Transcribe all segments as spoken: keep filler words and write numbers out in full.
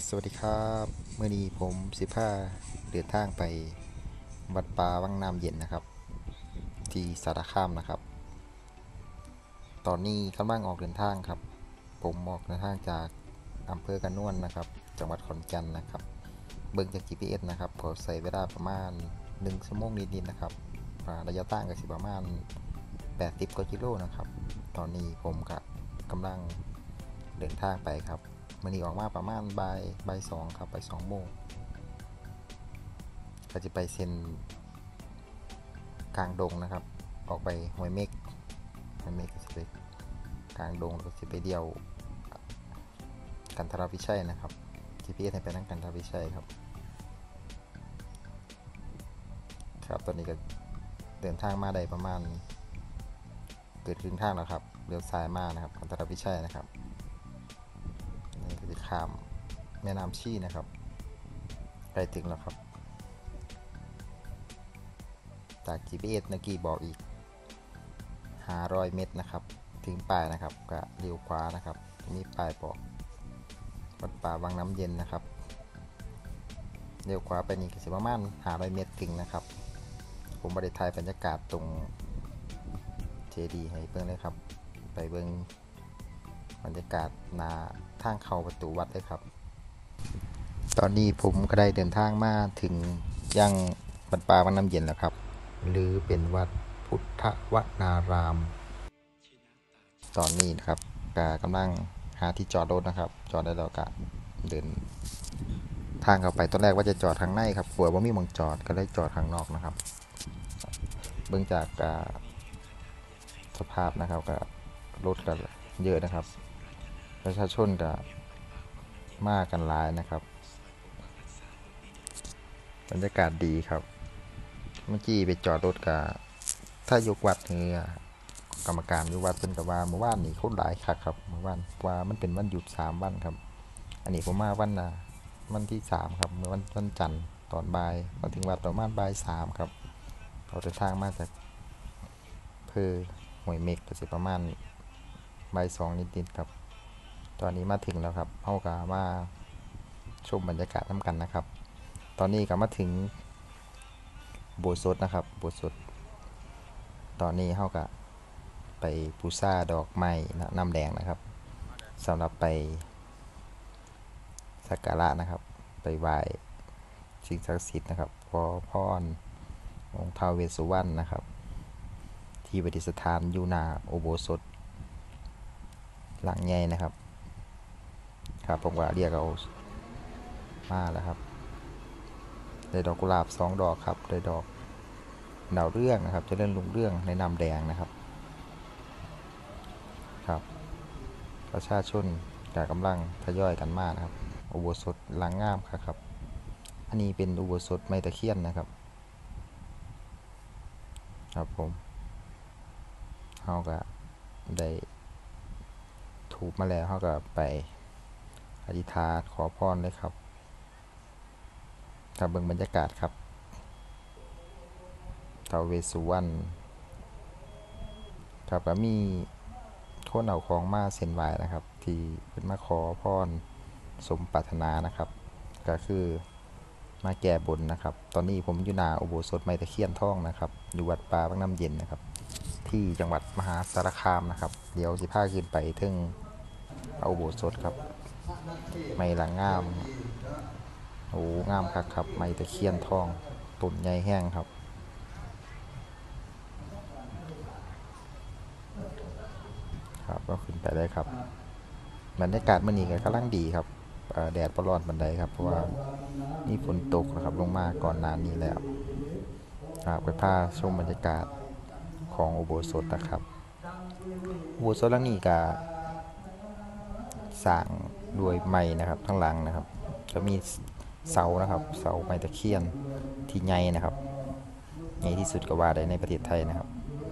สวัสดีครับเมื่อนี้ผมสิบห้าเดินทางไปวัดป่าวังน้ำเย็นนะครับที่สารคามนะครับตอนนี้กำลังออกเดินทางครับผมออกเดินทางจากอำเภอกระนวนนะครับจังหวัดขอนแก่นนะครับเบิ่งจาก จี พี เอส นะครับก็ใส่เวลาประมาณหนึ่งชั่วโมงนิดๆนะครับระยะทางก็สิประมาณแปดสิบกว่ากิโลนะครับตอนนี้ผมก็กำลังเดินทางไปครับมื่อนี้ออกมาประมาณบ่ายบ่ายสองครับบ่ายสองโมงก็จะไปเซ็นกลางดงนะครับออกไปห้วยเม็กห้วยเม็กก็จะไปกลางดงแล้วก็จะไปเดี่ยวกันทรวิชัยนะครับ จี พี เอส ให้ไปนั่งกันทรวิชัยครับครับตอนนี้ก็เดินทางมาได้ประมาณเกิดครึ่งทางแล้วครับเลี้ยวซ้ายมานะครับกันทรวิชัยนะครับนี่ก็จะข้ามแม่น้ำชี่นะครับใกล้ถึงแล้วครับจาก จี พี เอส เมื่อกี้บอกอีกห้าร้อยเมตรนะครับถึงปลายนะครับก็เลี้ยวขวานะครับมีปลายบอกวัดป่าวังน้ำเย็นนะครับเลี้ยวขวาไปนี่ก็สิประมาณห้าร้อยเมตรถึงนะครับผมบ่ได้ถ่ายบรรยากาศตรงเจดีย์ให้เบิ่งเลยครับไปเบิ่งบรรยากาศหน้าทางเข้าประตูวัดเลยครับตอนนี้ผมก็ได้เดินทางมาถึงยังวัดป่าวังน้ำเย็นแล้วครับหรือเป็นวัดพุทธวนารามตอนนี้นะครับก็กำลังหาที่จอดรถนะครับจอดได้แล้วก็เดินทางเข้าไปตอนแรกว่าจะจอดทางในครับกลัวว่ามีหม้องจอดก็เลยจอดทางนอกนะครับเบื้องจากสภาพนะครับก็รถก็เยอะนะครับประชาชนก็มากกันหลายนะครับบรรยากาศดีครับเมื่อกี้ไปจอดรถกับถ้ายกวัดเฮือกรรมการอยู่วัดเป็นกับว่าเมื่อวานนี้คนหลายคักครับเมื่อวานว่ามันเป็นวันหยุดสามวันครับอันนี้ผมมาวันน่ะวันที่สามครับเมื่อวันวันจันทร์ตอนบ่ายมาถึงวัดประมาณบ่ายสามครับเราเดินทางมาจากอำเภอห้วยเม็กก็สิประมาณบ่ายสองนิดๆครับตอนนี้มาถึงแล้วครับเฮาก็มาชมบรรยากาศนำกันนะครับตอนนี้ก็มาถึงโบสถ์นะครับโบสถ์ตอนนี้เฮาก็ไปบูชาดอกไม้น้ำแดงนะครับสำหรับไปสักการะนะครับไปไหว้สิ่งศักดิ์สิทธิ์นะครับขอพรองค์ท้าวเวสสุวรรณนะครับที่ประดิษฐานอยู่หน้าอุโบสถหลังใหญ่นะครับครับผมก็เรียกเอามาแล้วครับได้ดอกกุหลาบสองดอกครับได้ดอกดาวเรื่องนะครับจะเล่นลุงเรื่องในน้ำแดงนะครับครับประชาชนก็กำลังทยอยกันมากนะครับอุโบสถหลังงามครับอันนี้เป็นอุโบสถไม้ตะเคียนนะครับครับผมเฮาก็ได้ถูกมาแล้วเฮาก็ไปอธิษฐานขอพรเลยครับครับเบิ่งบรรยากาศครับท้าวเวสสุวรรณครับก็มีคนเอาของมาเส้นไหว้นะครับที่เพิ่นมาขอพรสมปรารถนานะครับก็คือมาแก้บนนะครับตอนนี้ผมอยู่หน้าอุโบสถไม้ตะเคียนทองนะครับอยู่วัดป่าวังน้ำเย็นนะครับที่จังหวัดมหาสารคามนะครับเดี๋ยวสิพาขึ้นไปถึงอุโบสถครับไม้หลังงามโอ้งามคักครับไม้ตะเคียนทองต้นใหญ่แห้งครับครับก็ขึ้นไปได้ครับบรรยากาศมื้อนี้ก็กำลังดีครับแดดบ่ร้อนปานใดครับเพราะว่ามีฝนตกนะครับลงมาก่อนหน้านี้แล้วครับไปพาชมบรรยากาศของอุโบสถนะครับอุโบสถหลังนี้ก็สร้างด้วยไม้นะครับทั้งหลังนะครับจะมีเสานะครับเสาไม้ตะเคียนที่ใหญ่นะครับใหญ่ที่สุดก็ว่าได้ในประเทศไทยนะครับ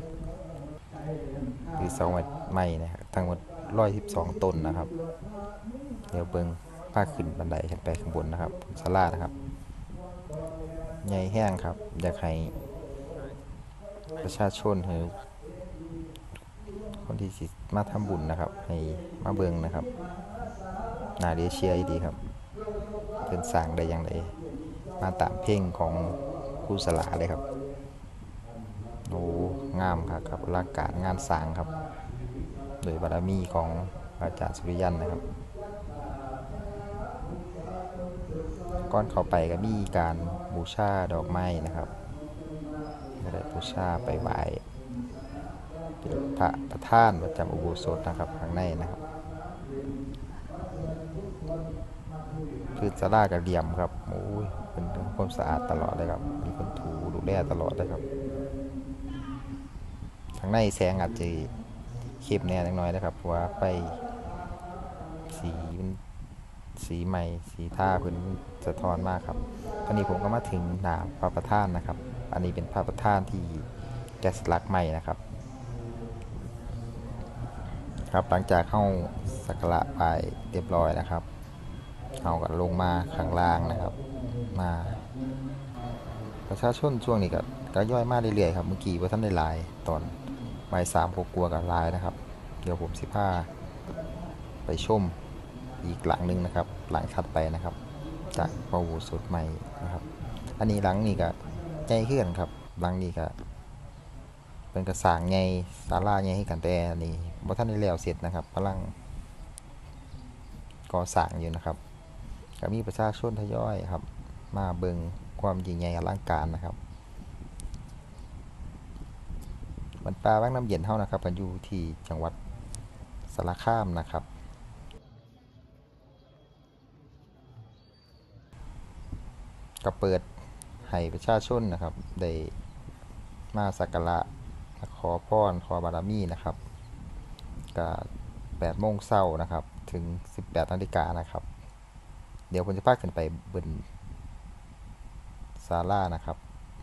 คือเสาไม้นะครับทั้งหมดหนึ่งร้อยสิบสองต้นนะครับเดี๋ยวเบิ่งพาขึ้นบันไดขึ้นไปข้างบนนะครับศาลานะครับใหญ่แห้งครับอยากให้ประชาชนหรือคนที่สิมาทำบุญนะครับให้มาเบิ่งนะครับน่าเดเชียดีครับเพิ่นสร้างได้อย่างไรมาตามเพลงของครูสลาเลยครับโอ้งามครับครับอลังการงานสร้างครับโดยบารมีของอาจารย์สุริยันนะครับก่อนเข้าไปก็มีการบูชาดอกไม้นะครับก็ได้บูชาไปไหว้เป็นพระประธานประจำอุโบสถนะครับข้างในนะครับคือศาลากับเหลี่ยมครับโอ้ยเป็นความสะอาดตลอดเลยครับมีคนถูดูแลตลอดเลยครับข้างในแสงอาจจะเข้มแน่นิดหน่อยนะครับเพราะว่าไปสีมันสีใหม่สีท่าพื้นสะท้อนมากครับตอนนี้ผมก็มาถึงหน้าพระประธานนะครับอันนี้เป็นพระประธานที่แกะสลักใหม่นะครับครับหลังจากเข้าสักการะไปเรียบร้อยนะครับเอากันลงมาข้างล่างนะครับมาประชาชนช่วงนี้ก็ก็ย่อยมากเรื่อยๆครับเมื่อกี้ว่าท่านได้ลายตอนบ่ายสามหกกลัวกับลายนะครับเดี๋ยวผมสิพาไปชมอีกหลังหนึ่งนะครับหลังถัดไปนะครับจากพระอุโบสถใหม่นะครับอันนี้หลังนี้ก็ใหญ่ขึ้นครับหลังนี้ก็เป็นกระสางใหญ่ศาลาใหญ่ให้กันแต่นี่ว่าท่านได้แล้วเสร็จนะครับกำลังก่อสร้างอยู่นะครับก็มีประชาชนทยอยครับมาเบิ่งความยิ่งใหญ่อลังการนะครับวัดป่าวังน้ำเย็นเท่านะครับกันอยู่ที่จังหวัดสารคามนะครับก็เปิดให้ประชาชนนะครับได้มาสักการะขอพรขอบารมีนะครับก็แปดโมงเช้านะครับถึงสิบแปดนาฬิกานะครับเดี๋ยวผมจะพาขึ้นไปบนศาลานะครับ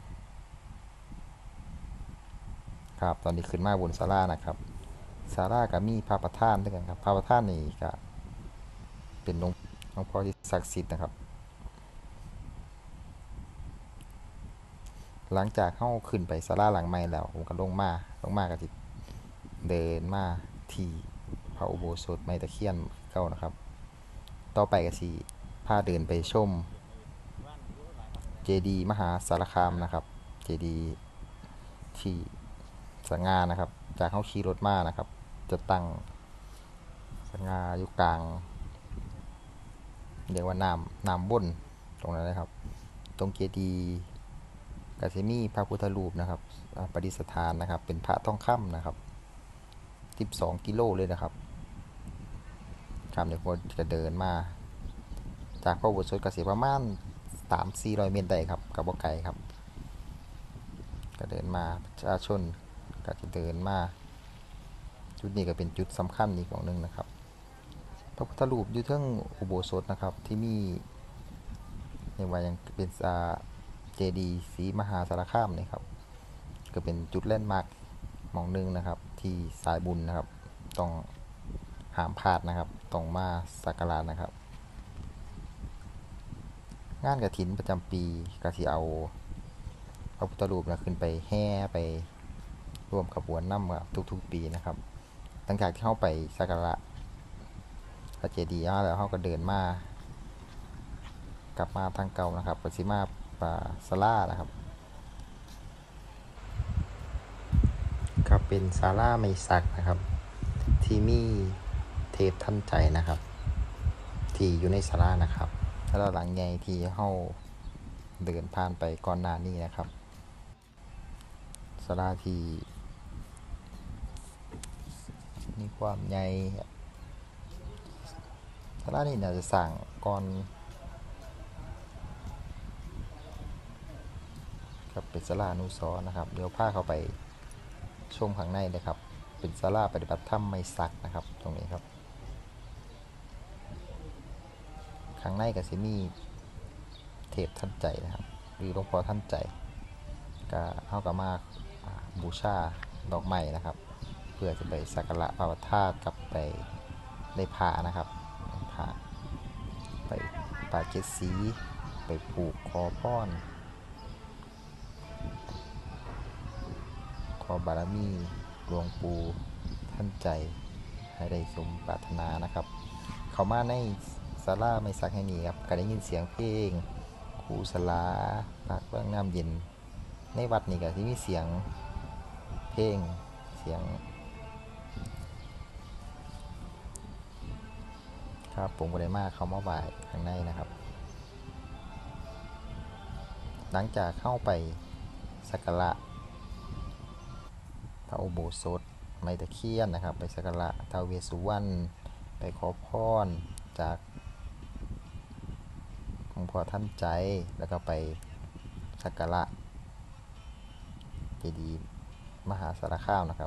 ครับตอนนี้ขึ้นมาบนศาลานะครับศาลาก็มีพระประธานด้วยกันครับพระประธานนี่ก็เป็นหลวงหลวงพ่อที่ศักดิ์สิทธิ์นะครับหลังจากเข้าขึ้นไปศาลาหลังใหม่แล้วผมก็ลงมาลงมาก็จะเดินมาที่พระอุโบสถไม้ตะเคียนเก่านะครับต่อไปก็สิพาเดินไปชมเจดีย์มหาสารคามนะครับเจดีย์ที่สง่านะครับจากเข้าขี่รถมานะครับจะตั้งสง่าอยู่กลางเรียกว่าน้ำน้ำบนตรงนั้นนะครับตรงเจดีย์ก็จะมีพระพุทธรูปนะครับประดิษฐานนะครับเป็นพระทองคำนะครับสิบสองกิโลเลยนะครับครับเดี๋ยวผมจะเดินมาจากพระอุโบสถก็สิประมาณสามสี่ร้อยเมตรได้ครับกับบ่ไกลครับก็เดินมาประชาชนก็จะเดินมาจุดนี้ก็เป็นจุดสำคัญอีกอย่างหนึ่งนะครับพระพุทธรูปอยู่เทิงอุโบสถนะครับที่มีเรียกว่ายังเป็นเจดีย์ศรีมหาสารคามนี่ครับก็เป็นจุดแลนด์มาร์คหม่องหนึงนะครับที่สายบุญนะครับต้องห้ามพลาดนะครับต้องมาสักการะนะครับงานกฐินประจำปีก็สิเอาพระพุทธรูปนะขึ้นไปแห่ไปร่วมขบวนนำกับทุกๆปีนะครับหลังจากที่เข้าไปสักการะพระเจดีย์แล้วเขาก็เดินมากลับมาทางเก่านะครับปฏิมาปาสลานะครับครับเป็นศาลาไม้สักนะครับที่มีเทพทันใจนะครับที่อยู่ในศาลานะครับแล้วหลังใหญ่ที่เฮาเดินผ่านไปก่อนหน้านี้นะครับศาลาที่มีความใหญ่ศาลานี้น่าจะสร้างก่อนครับเป็นศาลาอนุสรณ์นะครับเดี๋ยวพาเข้าไปชมข้างในเลยครับเป็นศาลาปฏิบัติธรรมไม้สักนะครับตรงนี้ครับข้างในก็สิมีเทพทันใจนะครับหรือหลวงพ่อทันใจก็เฮาก็มาบูชาดอกไม้นะครับเพื่อจะไปสักการะพระประธานกับไปได้พระนะครับพระไปป่าเจ็ดสีไปปลูกขอพรขอบารมีหลวงปู่ท่านใจให้ได้สมปรารถนานะครับเข้ามาในศาลาไม้สักแห่งนี้ครับก็ได้ยินเสียงเพลงครูสลาพักเรื่องน้ำเย็นในวัดนี่ก็ที่มีเสียงเพลงเสียงครับผมก็ได้มาเข้ามาไหว้ข้างในนะครับหลังจากเข้าไปสักการะพระอุโบสถไม้ตะเคียนนะครับไปสักการะท้าวเวสสุวรรณไปขอพรจากหลวงพ่อท่านใจแล้วก็ไปสักการะเจดีย์มหาสารคามนะครับ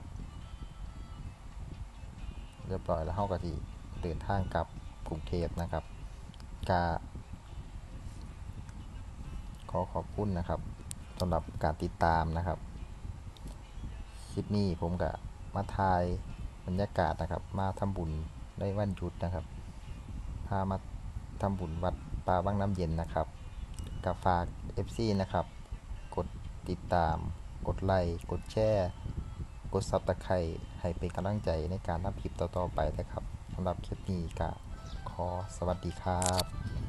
เรียบร้อยแล้วเฮาก็สิเดินทางกลับกรุงเทพนะครับกาขอขอบคุณนะครับสำหรับการติดตามนะครับคลิปนี้ผมก็มาถ่ายบรรยากาศนะครับมาทำบุญในวันหยุดนะครับพามาทำบุญวัดป่าวังน้ำเย็นนะครับกับฝาก เอฟ ซี นะครับกดติดตามกดไลค์กดแชร์กด ซับสไครบ์ ให้เป็นกำลังใจในการทำคลิปต่อๆไปนะครับสำหรับคลิปนี้ก็ขอสวัสดีครับ